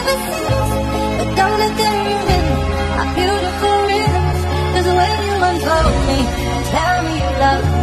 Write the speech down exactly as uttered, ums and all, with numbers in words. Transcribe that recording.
opposites, but don't let them ruin our beautiful rhythms. 'Cause when you unfold me and tell me you love me,